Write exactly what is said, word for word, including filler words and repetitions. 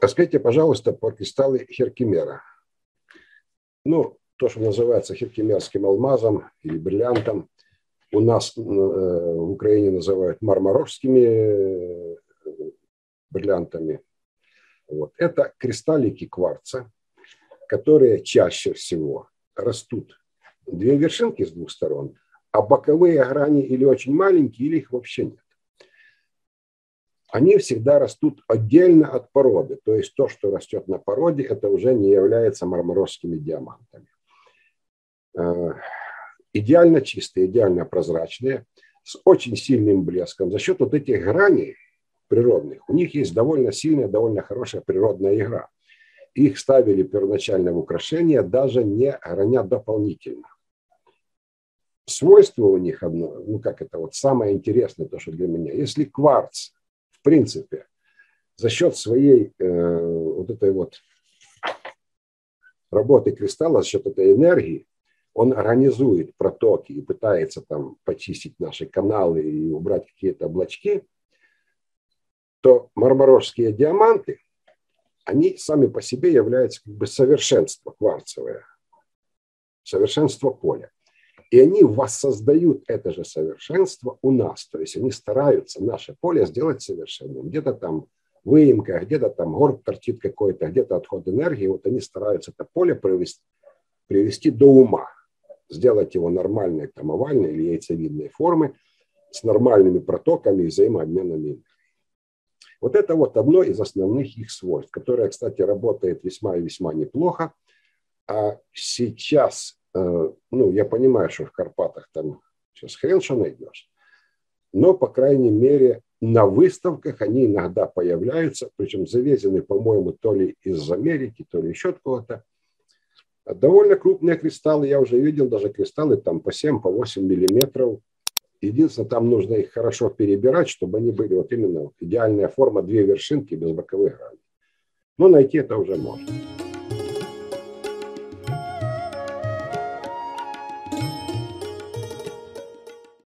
Скажите, пожалуйста, про кристаллы Херкимера. Ну, то, что называется херкимерским алмазом или бриллиантом, у нас в Украине называют мармарожскими бриллиантами. Вот. Это кристаллики кварца, которые чаще всего растут две вершинки с двух сторон, а боковые грани или очень маленькие, или их вообще нет. Они всегда растут отдельно от породы. То есть то, что растет на породе, это уже не является мармарожскими диамантами. Идеально чистые, идеально прозрачные, с очень сильным блеском. За счет вот этих граней природных, у них есть довольно сильная, довольно хорошая природная игра. Их ставили первоначально в украшение, даже не граня дополнительно. Свойство у них одно, ну как это вот самое интересное, то, что для меня. Если кварц, в принципе, за счет своей э, вот этой вот работы кристалла, за счет этой энергии, он организует протоки и пытается там почистить наши каналы и убрать какие-то облачки, то мармарожские диаманты, они сами по себе являются как бы совершенство кварцевое, совершенство поля. И они воссоздают это же совершенство у нас. То есть они стараются наше поле сделать совершенным. Где-то там выемка, где-то там горб торчит какой-то, где-то отход энергии. Вот они стараются это поле привести, привести до ума. Сделать его нормальной, там, овальной или яйцевидной формы с нормальными протоками и взаимообменами. Вот это вот одно из основных их свойств, которое, кстати, работает весьма и весьма неплохо. А сейчас, ну, я понимаю, что в Карпатах там сейчас хрен что найдешь, но, по крайней мере, на выставках они иногда появляются, причем завезены, по-моему, то ли из Америки, то ли еще откуда-то. Довольно крупные кристаллы, я уже видел, даже кристаллы там по семь, по восемь миллиметров. Единственное, там нужно их хорошо перебирать, чтобы они были вот именно вот идеальная форма, две вершинки без боковых граней. Но найти это уже можно.